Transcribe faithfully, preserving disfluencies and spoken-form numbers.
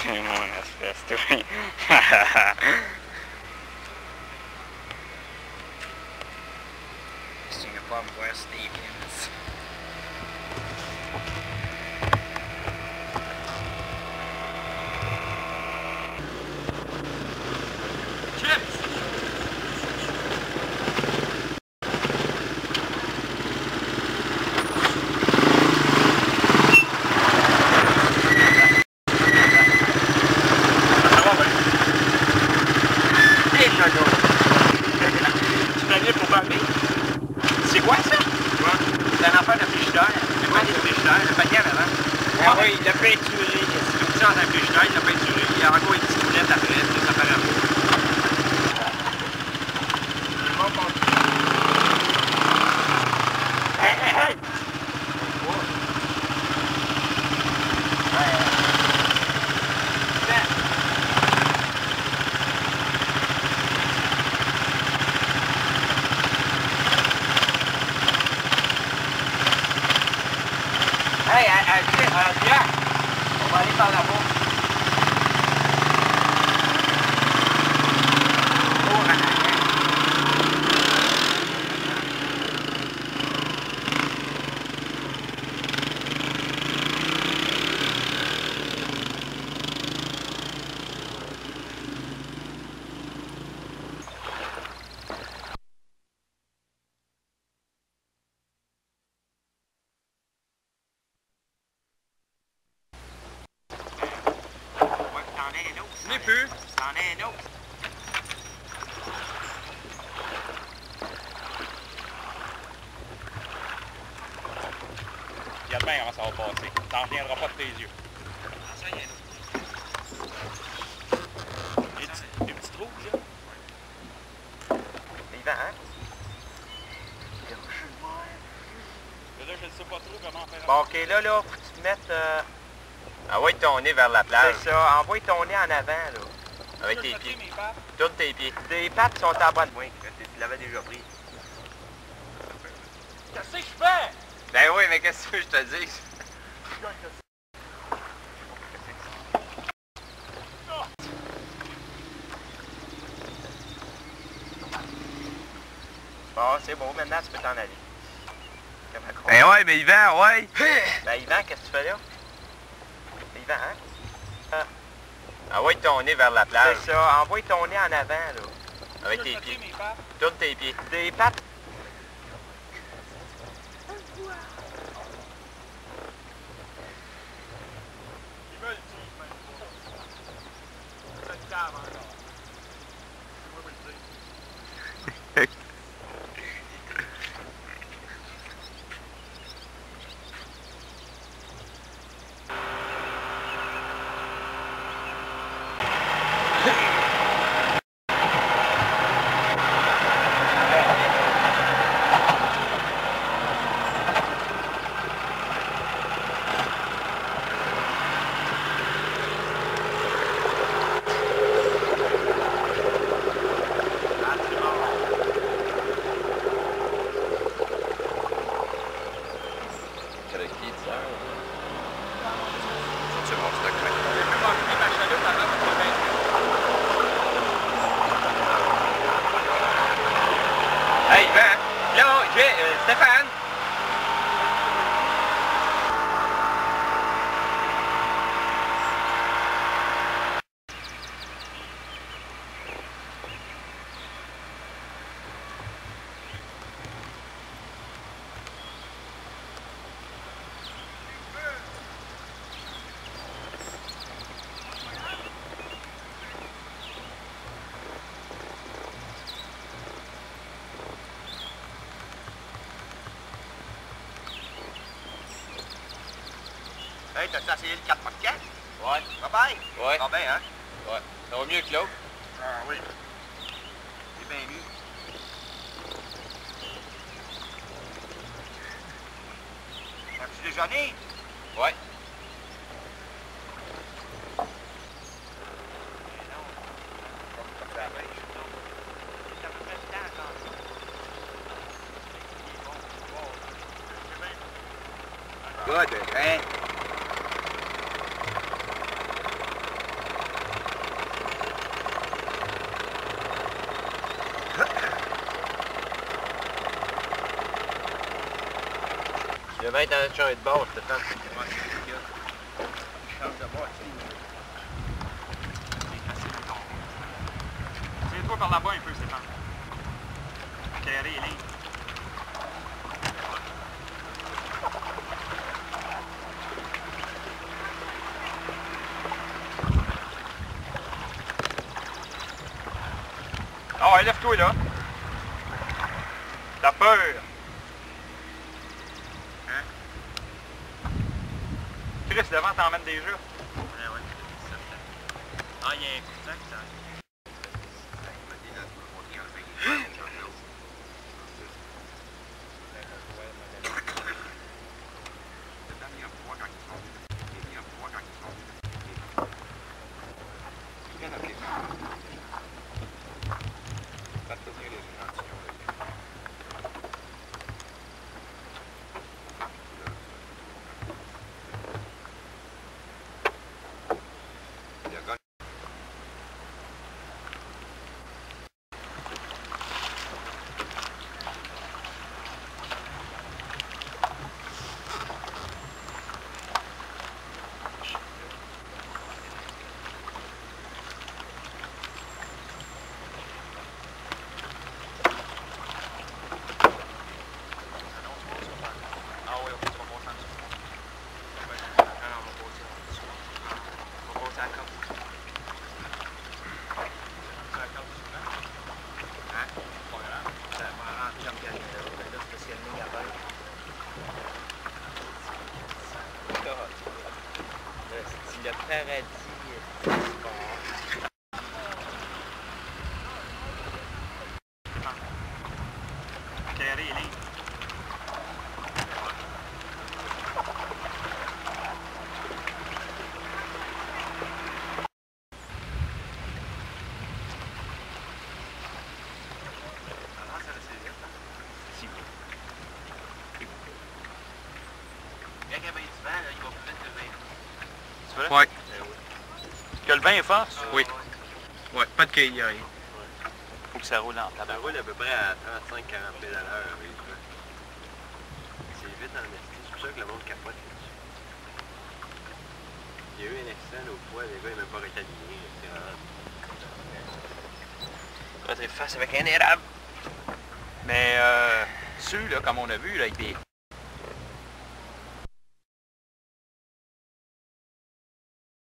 C'est mon espèce, oui. Je ne pas me voir sur des pins. C'est quoi ça? Quoi? C'est un affaire de frigidaire. C'est quoi des frigidaires? Le panier avant? Ah oui, il a peinturé. C'est comme ça dans un frigidaire, il a peinturé, il y a encore une petite toilette après, puis ça paraît pas. Hey, hey, hey! Hey, euh, Pierre, on va aller par là-bas. Oh, en arrière. Je n'ai plus. C'en est un autre. Regarde bien comment ça va passer. T'en reviendras pas de tes yeux. Ah, ça, il y a un autre. Des petits, des petits trous, là. Il va, hein? Mais là, je ne sais pas trop comment faire. Bon, ok, là, là, faut que tu te mettes... Euh... Envoie ton nez vers la plage. C'est ça, envoie ton nez en avant, là. Avec tes pieds. Tourne tes pieds. Tes pattes sont en bas de moi. Tu l'avais déjà pris. Qu'est-ce que je fais? Ben oui, mais qu'est-ce que je te dis? Bon, c'est beau, maintenant tu peux t'en aller. Ben ouais, mais Yvan, ouais! Ben Yvan, qu'est-ce que tu fais là? Yvan, hein? Ah. Envoie ton nez vers la plage. C'est ça, envoie ton nez en avant, là. Avec tes pieds. Tourne tes pieds. Tes pattes. Ils veulent dire, même pas. C'est une cave encore. Moi, je le dis. Hey, Yvan! Là, je vais... Euh, Stéphane! Hey, t'as essayé le quatre par quatre? Ouais. Pas bien? Ouais. Pas bien, hein? Ouais. Ça va mieux que l'autre. Ah oui. C'est bien mieux. As-tu déjeuné? Ouais. Good, hein? Il y a vingt ans de champ et de bord, Stéphane. Ouais, c'est ce qu'il y a. Il change de bord, tu sais. C'est facile à tomber. Tiens-toi par là-bas un peu, Stéphane. Carré les lignes. Ah ouais, lève-toi là. T'as peur. Hein? Chris, devant t'emmène déjà. Ouais, ouais, c'est ça. Ah, il y a un coup de sac, ça. Le paradis du sport. Carré les lignes. Ouais. Que le vent est fort? Oui. Ouais, pas de cahier, rien. Faut que ça roule en Ça roule à peu près à trente-cinq à quarante pieds à l'heure avec ça. C'est vite dans le esti, c'est pour ça que le monde capote là-dessus. Il y a eu un accident l'autre fois, les gars ils n'ont même pas rétabli. Là, t'es face avec un érable. Mais euh, ceux là, comme on a vu, là, avec des